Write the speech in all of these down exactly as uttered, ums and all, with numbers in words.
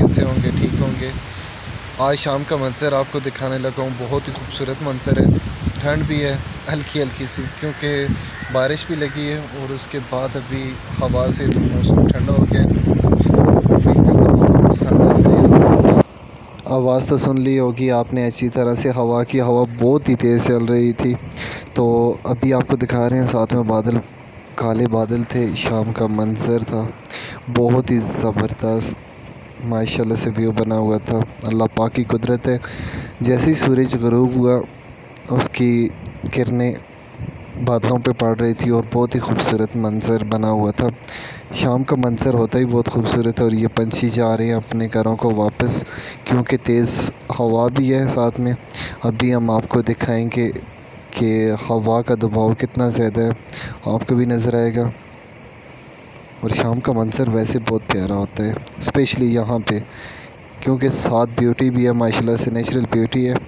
खैरियत से होंगे, ठीक होंगे। आज शाम का मंज़र आपको दिखाने लगा हूँ। बहुत ही खूबसूरत मंज़र है। ठंड भी है हल्की हल्की सी, क्योंकि बारिश भी लगी है और उसके बाद अभी हवा से तो मौसम ठंडा हो गया। उम्मीद करता हूँ आपको पसंद आ गई। आवाज़ तो सुन ली होगी आपने अच्छी तरह से। हवा की हवा बहुत ही तेज़ चल रही थी। तो अभी आपको दिखा रहे हैं, साथ में बादल, काले बादल थे। शाम का मंज़र था, बहुत ही ज़बरदस्त माशाल्लाह से व्यू बना हुआ था। अल्लाह पाक की कुदरत है। जैसे ही सूरज ग़ुरूब हुआ, उसकी किरणें बादलों पे पड़ रही थी और बहुत ही खूबसूरत मंज़र बना हुआ था। शाम का मंज़र होता ही बहुत खूबसूरत है। और ये पंछी जा रहे हैं अपने घरों को वापस, क्योंकि तेज़ हवा भी है साथ में। अभी हम आपको दिखाएंगे कि हवा का दबाव कितना ज़्यादा है, आपको भी नज़र आएगा। और शाम का मंज़र वैसे बहुत प्यारा होता है, स्पेशली यहाँ पे, क्योंकि साथ ब्यूटी भी है माशाल्लाह से, नेचुरल ब्यूटी है।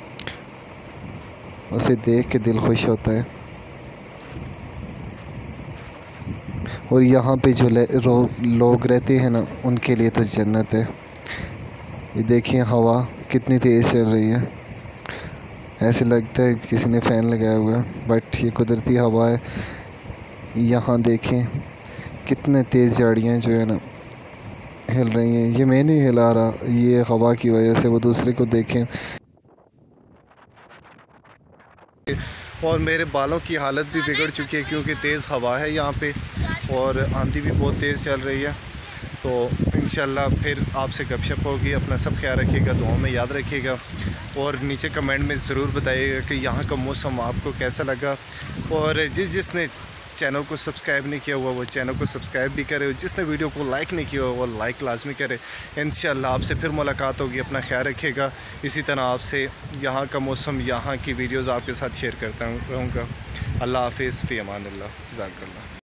उसे देख के दिल खुश होता है। और यहाँ पे जो लोग रहते हैं ना, उनके लिए तो जन्नत है। ये देखिए हवा कितनी तेज़ चल रही है, ऐसे लगता है किसी ने फ़ैन लगाया हुआ है, बट ये कुदरती हवा है। यहाँ देखें कितने तेज़ झाड़ियाँ जो है ना हिल रही हैं। ये मैं नहीं हिला रहा, ये हवा की वजह से। वो दूसरे को देखें। और मेरे बालों की हालत भी बिगड़ चुकी है, क्योंकि तेज़ हवा है यहाँ पे और आंधी भी बहुत तेज़ चल रही है। तो इंशाल्लाह फिर आपसे गपशप होगी। अपना सब ख्याल रखिएगा, दुआओं में याद रखिएगा। और नीचे कमेंट में ज़रूर बताइएगा कि यहाँ का मौसम आपको कैसा लगा। और जिस जिसने चैनल को सब्सक्राइब नहीं किया हुआ, वो चैनल को सब्सक्राइब भी करे। और जिसने वीडियो को लाइक नहीं किया हुआ, वो लाइक लाजमी करे। इंशाल्लाह आपसे फिर मुलाकात होगी। अपना ख्याल रखिएगा। इसी तरह आपसे यहाँ का मौसम, यहाँ की वीडियोज़ आपके साथ शेयर करता रहूँगा। अल्लाह हाफ़िज़, फ़ी अमानिल्लाह, जज़ाकल्लाह।